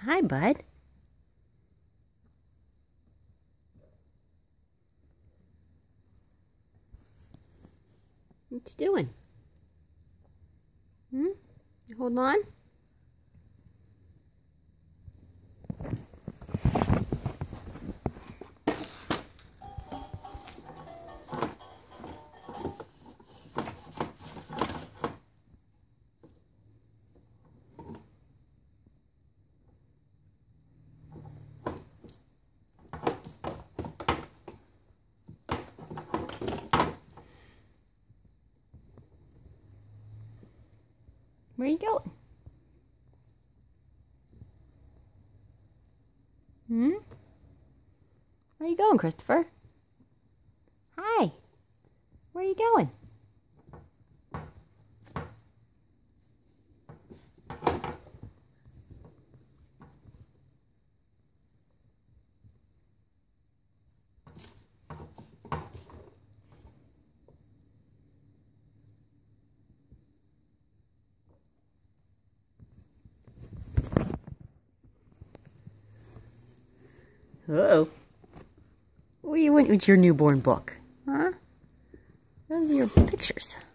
Hi, bud. What you doing? You holding on? Where are you going? Where are you going, Christopher? Hi. Where are you going? Uh-oh. Where you went with your newborn book? Huh? Those are your pictures.